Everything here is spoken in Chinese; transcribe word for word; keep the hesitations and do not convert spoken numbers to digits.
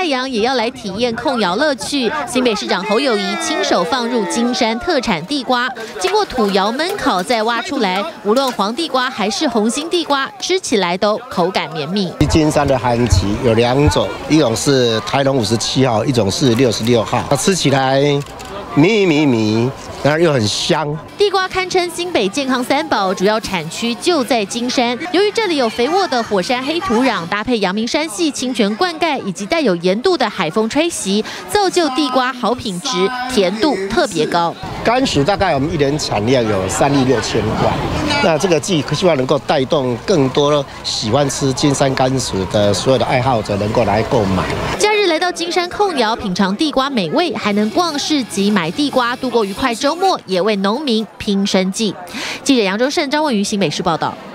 太阳也要来体验控窑乐趣。新北市长侯友宜亲手放入金山特产地瓜，经过土窑焖烤再挖出来，无论黄地瓜还是红心地瓜，吃起来都口感绵密。 金山的韩旗有两种，一种是台龙五十七号，一种是六十六号，它吃起来迷迷迷。 然后又很香。 地瓜堪称新北健康三宝，主要产区就在金山。由于这里有肥沃的火山黑土壤，搭配阳明山系清泉灌溉以及带有盐度的海风吹袭，造就地瓜好品质，甜度特别高。 甘薯大概我们一年产量有三亿六千罐，那这个季希望能够带动更多喜欢吃金山甘薯的所有的爱好者能够来购买。 假日来到金山控窑品尝地瓜美味，还能逛市集买地瓜，度过愉快周末，也为农民拼生计。记者杨忠胜、张文瑜新北市报道。